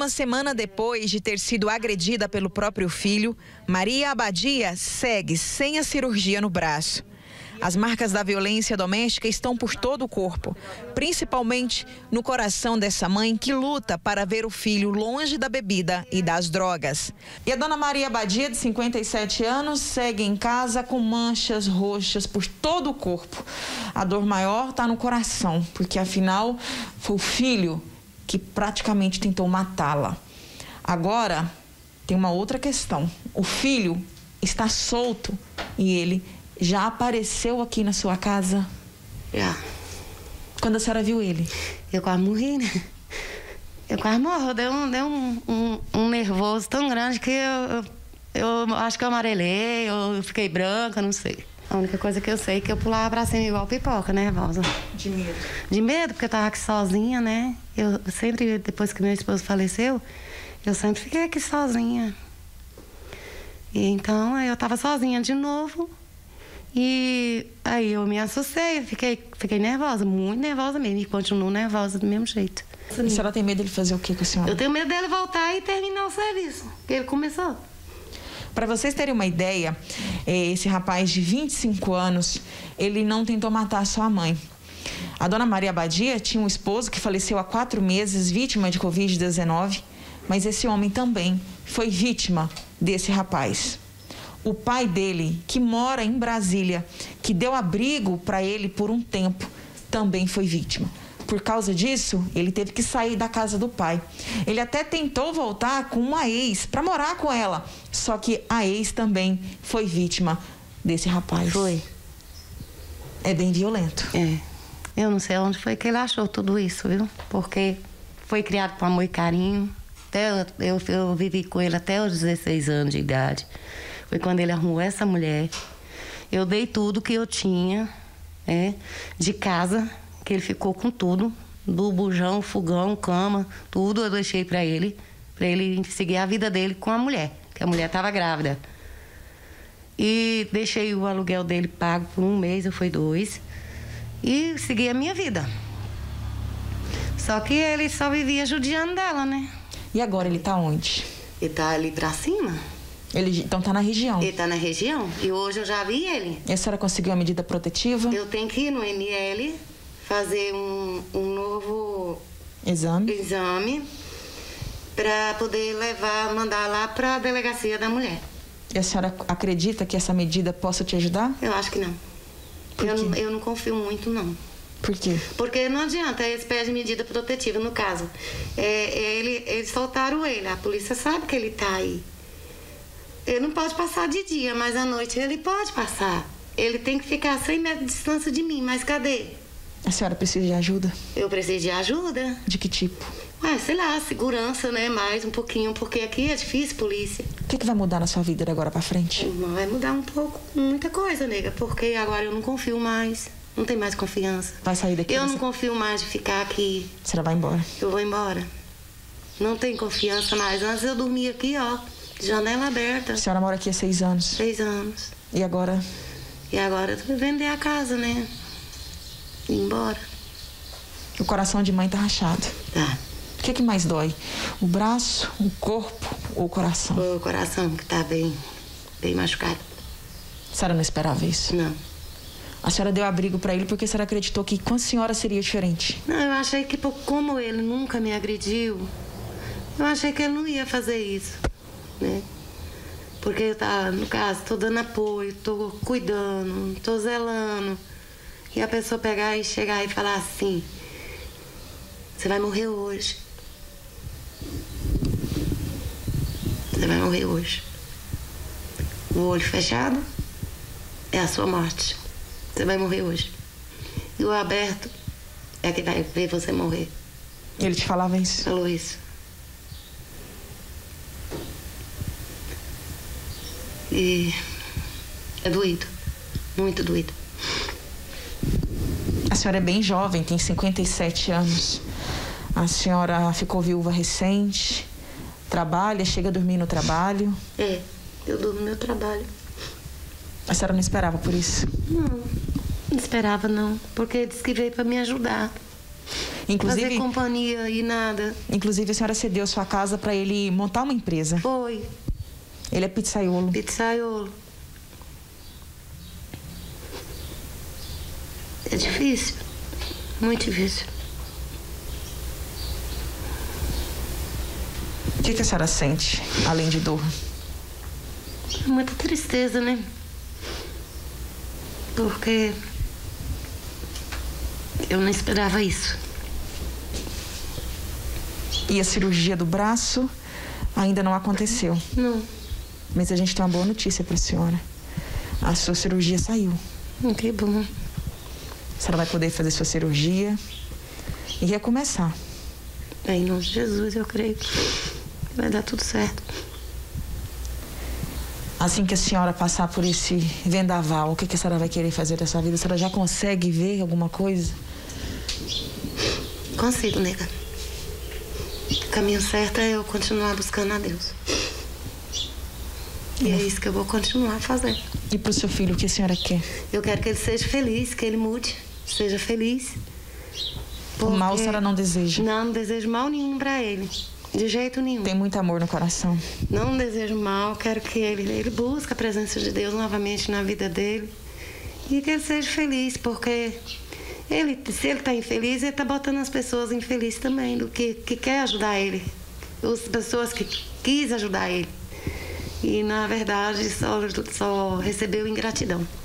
uma semana depois de ter sido agredida pelo próprio filho, Maria Abadia segue sem a cirurgia no braço. As marcas da violência doméstica estão por todo o corpo, principalmente no coração dessa mãe que luta para ver o filho longe da bebida e das drogas. E a dona Maria Abadia, de 57 anos, segue em casa com manchas roxas por todo o corpo. A dor maior está no coração, porque afinal foi o filho que praticamente tentou matá-la. Agora tem uma outra questão. O filho está solto e ele já apareceu aqui na sua casa? Já. Quando a senhora viu ele? Eu quase morri, né? Eu quase morro. Deu um nervoso tão grande que eu acho que eu amarelei, eu fiquei branca, não sei. A única coisa que eu sei é que eu pulava pra cima igual pipoca, nervosa. De medo? De medo, porque eu tava aqui sozinha, né? Eu sempre, depois que meu esposo faleceu, eu sempre fiquei aqui sozinha. E então, eu tava sozinha de novo. E aí eu me assustei, fiquei nervosa, muito nervosa mesmo. E continuo nervosa do mesmo jeito. E a senhora tem medo dele fazer o que com a senhora? Eu tenho medo dele voltar e terminar o serviço, que ele começou. Para vocês terem uma ideia, esse rapaz de 25 anos, ele não tentou matar a sua mãe. A dona Maria Abadia tinha um esposo que faleceu há 4 meses, vítima de Covid-19, mas esse homem também foi vítima desse rapaz. O pai dele, que mora em Brasília, que deu abrigo para ele por um tempo, também foi vítima. Por causa disso, ele teve que sair da casa do pai. Ele até tentou voltar com uma ex para morar com ela, só que a ex também foi vítima desse rapaz. Foi. É bem violento. É. Eu não sei onde foi que ele achou tudo isso, viu? Porque foi criado com amor e carinho. Até eu vivi com ele até os 16 anos de idade. Foi quando ele arrumou essa mulher. Eu dei tudo que eu tinha, de casa, que ele ficou com tudo. Do bujão, fogão, cama, tudo eu deixei pra ele seguir a vida dele com a mulher, que a mulher estava grávida. E deixei o aluguel dele pago por 1 mês, ou foi 2, e segui a minha vida. Só que ele só vivia judiando dela, né? E agora ele tá onde? Ele tá ali pra cima. Ele então tá na região? Ele tá na região. E hoje eu já vi ele. E a senhora conseguiu a medida protetiva? Eu tenho que ir no ML fazer um novo exame para poder mandar lá pra delegacia da mulher. E a senhora acredita que essa medida possa te ajudar? Eu acho que não. Eu não confio muito, não. Por quê? Porque não adianta, eles pedem medida protetiva, no caso. Eles soltaram ele, a polícia sabe que ele tá aí. Ele não pode passar de dia, mas à noite ele pode passar. Ele tem que ficar a 100 metros de distância de mim, mas cadê? A senhora precisa de ajuda? Eu preciso de ajuda. De que tipo? Sei lá, segurança, né? Mais um pouquinho, porque aqui é difícil, polícia. O que vai mudar na sua vida de agora pra frente? Vai mudar um pouco, muita coisa, nega, porque agora eu não confio mais. Não tem mais confiança. Vai sair daqui? Eu não confio mais de ficar aqui. A senhora vai embora? Eu vou embora. Não tem confiança mais. Antes eu dormia aqui, ó, janela aberta. A senhora mora aqui há 6 anos? 6 anos. E agora? E agora eu vou vender a casa, né? Ir embora. O coração de mãe tá rachado. Tá. O que mais dói? O braço, o corpo ou o coração? O coração, que tá bem machucado. A senhora não esperava isso? Não. A senhora deu abrigo pra ele porque a senhora acreditou que com a senhora seria diferente? Não, eu achei que como ele nunca me agrediu, eu achei que ele não ia fazer isso, né? Porque eu tá, no caso, tô dando apoio, tô cuidando, tô zelando. E a pessoa pegar e chegar e falar assim: você vai morrer hoje. Você vai morrer hoje. O olho fechado é a sua morte. Você vai morrer hoje. E o aberto é que vai ver você morrer. Ele te falava isso? Falou isso. E é doído. Muito doído. A senhora é bem jovem, tem 57 anos. A senhora ficou viúva recente, trabalha, chega a dormir no trabalho. Eu durmo no meu trabalho. A senhora não esperava por isso? Não esperava não, porque ele disse que veio para me ajudar. Inclusive, fazer companhia e nada. Inclusive, a senhora cedeu sua casa para ele montar uma empresa. Foi. Ele é pizzaiolo. Pizzaiolo. É difícil. Muito difícil. O que a senhora sente, além de dor? Muita tristeza, né? Porque eu não esperava isso. E a cirurgia do braço ainda não aconteceu? Não. Mas a gente tem uma boa notícia para a senhora. A sua cirurgia saiu. Que bom. A senhora vai poder fazer sua cirurgia e recomeçar. Em nome de Jesus, eu creio que vai dar tudo certo. Assim que a senhora passar por esse vendaval, o que a senhora vai querer fazer da sua vida? A senhora já consegue ver alguma coisa? Consigo, nega. O caminho certo é eu continuar buscando a Deus. E é isso que eu vou continuar fazendo. E para o seu filho, o que a senhora quer? Eu quero que ele seja feliz, que ele mude, seja feliz. O mal a senhora não deseja? Não desejo mal nenhum para ele. De jeito nenhum. Tem muito amor no coração. Não desejo mal, quero que ele busque a presença de Deus novamente na vida dele. E que ele seja feliz, porque se ele está infeliz, ele está botando as pessoas infelizes também, do que quer ajudar ele. As pessoas que quis ajudar ele. E, na verdade, só recebeu ingratidão.